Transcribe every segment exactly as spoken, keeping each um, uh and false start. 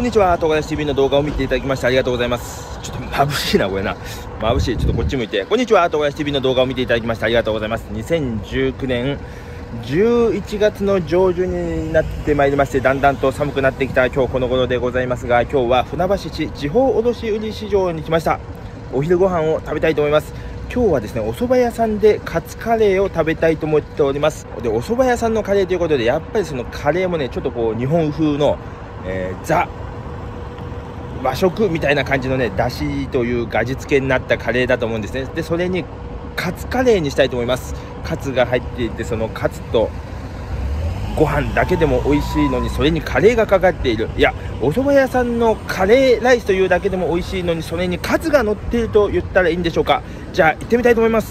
こんにちは、東海 ティーブイ の動画を見ていただきましてありがとうございます。ちょっと眩しいな、これな。眩しい。ちょっとこっち向いて。こんにちは、東海 ティーブイ の動画を見ていただきましてありがとうございます。にせんじゅうきゅうねんじゅういちがつの上旬になってまいりまして、だんだんと寒くなってきた今日この頃でございますが、今日は船橋市地方卸売市場に来ました。お昼ご飯を食べたいと思います。今日はですね、お蕎麦屋さんでカツカレーを食べたいと思っております。で、お蕎麦屋さんのカレーということで、やっぱりそのカレーもね、ちょっとこう日本風の、えー、ザ和食みたいな感じのね、だしという味付けになったカレーだと思うんですね。で、それにカツカレーにしたいと思います。カツが入っていて、そのカツとご飯だけでも美味しいのに、それにカレーがかかっている。いや、お蕎麦屋さんのカレーライスというだけでも美味しいのに、それにカツが乗っていると言ったらいいんでしょうか。じゃあ行ってみたいと思います。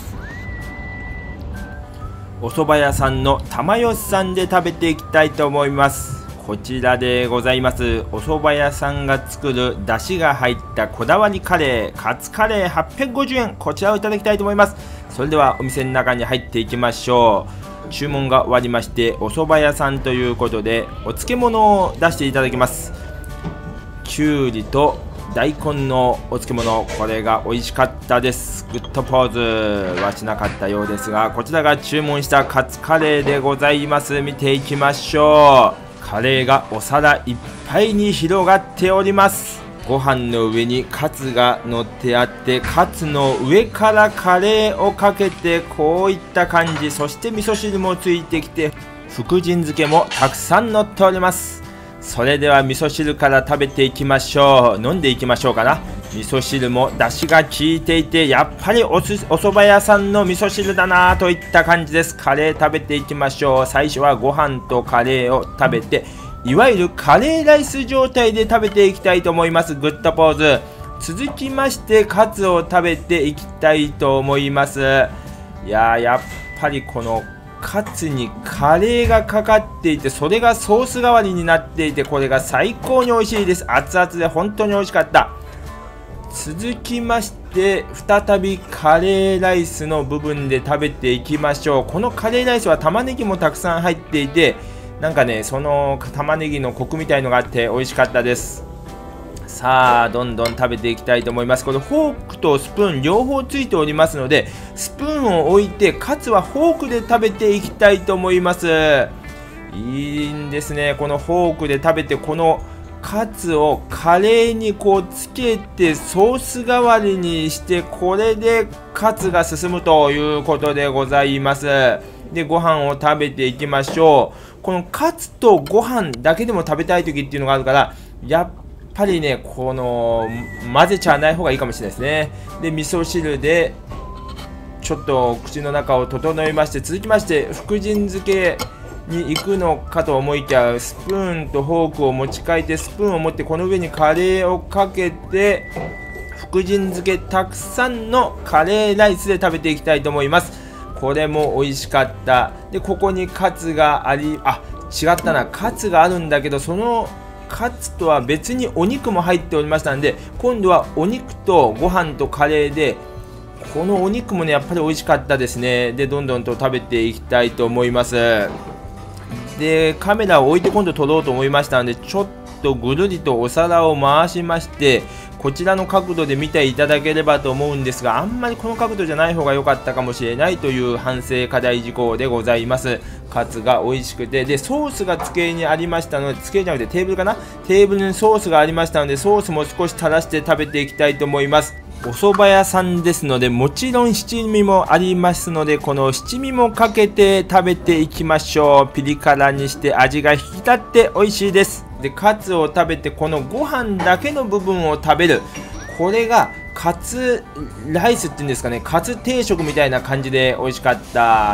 お蕎麦屋さんの玉吉さんで食べていきたいと思います。こちらでございます。お蕎麦屋さんが作る出汁が入ったこだわりカレー、カツカレーはっぴゃくごじゅうえん、こちらをいただきたいと思います。それではお店の中に入っていきましょう。注文が終わりまして、お蕎麦屋さんということでお漬物を出していただきます。きゅうりと大根のお漬物、これが美味しかったです。グッドポーズはしなかったようですが、こちらが注文したカツカレーでございます。見ていきましょう。カレーがお皿いっぱいに広がっております。ご飯の上にカツが乗ってあって、カツの上からカレーをかけて、こういった感じ。そして味噌汁もついてきて、福神漬けもたくさん乗っております。それでは味噌汁から食べていきましょう。飲んでいきましょうかな。味噌汁も出汁が効いていて、やっぱりおすお蕎麦屋さんの味噌汁だなといった感じです。カレー食べていきましょう。最初はご飯とカレーを食べて、いわゆるカレーライス状態で食べていきたいと思います。グッドポーズ。続きましてカツを食べていきたいと思います。いやー、やっぱりこのカツにカレーがかかっていて、それがソース代わりになっていて、これが最高に美味しいです。熱々で本当に美味しかった。続きまして再びカレーライスの部分で食べていきましょう。このカレーライスは玉ねぎもたくさん入っていて、なんかね、その玉ねぎのコクみたいのがあって美味しかったです。さあ、どんどん食べていきたいと思います。これフォークとスプーン両方ついておりますので、スプーンを置いてカツはフォークで食べていきたいと思います。いいんですね。このフォークで食べて、このカツをカレーにこうつけてソース代わりにして、これでカツが進むということでございます。で、ご飯を食べていきましょう。このカツとご飯だけでも食べたい時っていうのがあるから、やっぱりね、この混ぜちゃわない方がいいかもしれないですね。で、味噌汁でちょっと口の中を整えまして、続きまして福神漬けに行くのかと思いきや、スプーンとフォークを持ち替えて、スプーンを持ってこの上にカレーをかけて、福神漬けたくさんのカレーライスで食べていきたいと思います。これも美味しかった。で、ここにカツがあり、あ、違ったな、カツがあるんだけど、そのカツとは別にお肉も入っておりましたんで、今度はお肉とご飯とカレーで、このお肉もね、やっぱり美味しかったですね。で、どんどんと食べていきたいと思います。で、カメラを置いて今度撮ろうと思いましたので、ちょっとぐるりとお皿を回しまして、こちらの角度で見ていただければと思うんですが、あんまりこの角度じゃない方が良かったかもしれないという反省課題事項でございます。カツが美味しくて、で、ソースが机にありましたので、机じゃなくてテーブルかな、テーブルにソースがありましたので、ソースも少し垂らして食べていきたいと思います。お蕎麦屋さんですので、もちろん七味もありますので、この七味もかけて食べていきましょう。ピリ辛にして味が引き立って美味しいです。で、カツを食べて、このご飯だけの部分を食べる、これがカツライスっていうんですかね、カツ定食みたいな感じで美味しかった。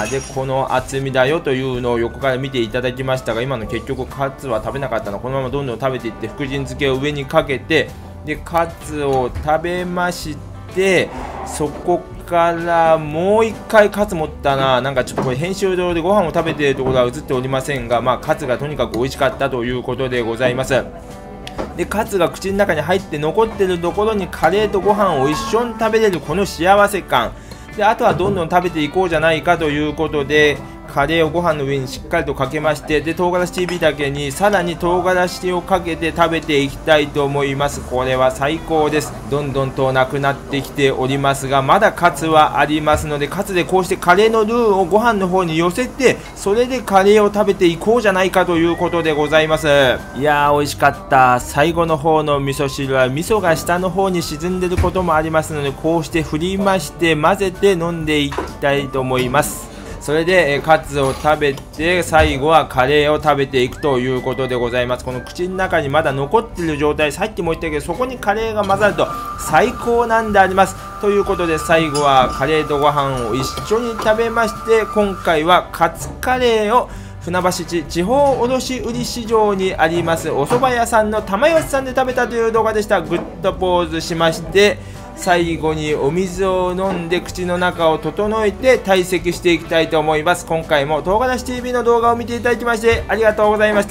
で、この厚みだよというのを横から見ていただきましたが、今の結局カツは食べなかったの。このままどんどん食べていって、福神漬けを上にかけて、で、カツを食べまして、そこからもう一回カツ持ったな。なんかちょっとこれ編集上でご飯を食べているところは映っておりませんが、まあカツがとにかく美味しかったということでございます。で、カツが口の中に入って残ってるところにカレーとご飯を一緒に食べれるこの幸せ感で、あとはどんどん食べていこうじゃないかということで、 カレーをご飯の上にしっかりとかけまして、で唐辛子 ティービー だけにさらに唐辛子をかけて食べていきたいと思います。これは最高です。どんどんとなくなってきておりますが、まだカツはありますので、カツでこうしてカレーのルーをご飯の方に寄せて、それでカレーを食べていこうじゃないかということでございます。いやー美味しかった。最後の方の味噌汁は味噌が下の方に沈んでることもありますので、こうして振りまして混ぜて飲んでいきたいと思います。それでえカツを食べて、最後はカレーを食べていくということでございます。この口の中にまだ残っている状態、さっきも言ったけど、そこにカレーが混ざると最高なんであります。ということで最後はカレーとご飯を一緒に食べまして、今回はカツカレーを船橋市地方卸売市場にありますお蕎麦屋さんの玉吉さんで食べたという動画でした。グッドポーズしまして、最後にお水を飲んで口の中を整えて退席していきたいと思います。今回も唐辛子 ティービー の動画を見ていただきましてありがとうございました。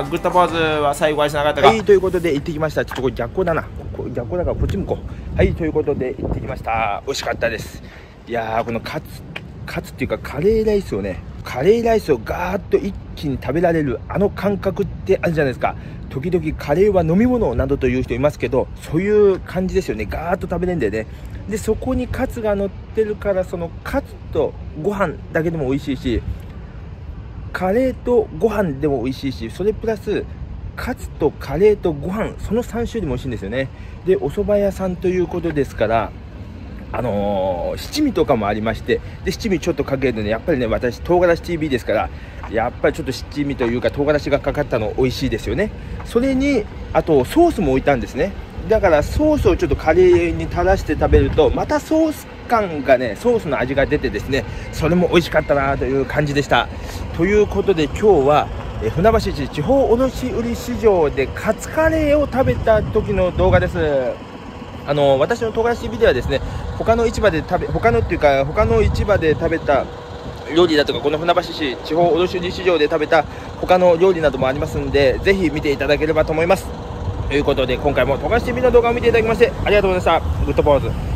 グッドポーズは最後はしなかったか。はい、ということで行ってきました。ちょっとこれ逆光だな。こ逆光だからこっち向こう。はい、ということで行ってきました。美味しかったです。いやー、このカツカツっていうかカレーライスをね、カレーライスをガーッと一気に食べられるあの感覚ってあるじゃないですか。時々カレーは飲み物などという人いますけど、そういう感じですよね。ガーッと食べれるんだよね。でそこにカツが乗ってるから、そのカツとご飯だけでも美味しいし、カレーとご飯でも美味しいし、それプラスカツとカレーとご飯、そのさん種類も美味しいんですよね。でお蕎麦屋さんということですから、あのー、七味とかもありまして、で七味ちょっとかけるので、やっぱりね、私唐辛子 ティービー ですから、やっぱりちょっと七味というか唐辛子がかかったの美味しいですよね。それにあとソースも置いたんですね。だからソースをちょっとカレーに垂らして食べると、またソース感がね、ソースの味が出てですね、それも美味しかったなという感じでした。ということで今日はえ船橋市地方卸売市場でカツカレーを食べた時の動画です。あの私の唐辛子ビデオはですね、他の市場で食べ他のっていうか他の市場で食べた料理だとか、この船橋市地方卸売市場で食べた他の料理などもありますので、ぜひ見ていただければと思います。ということで今回も唐辛子 ティービー の動画を見ていただきましてありがとうございました。グッドポーズ。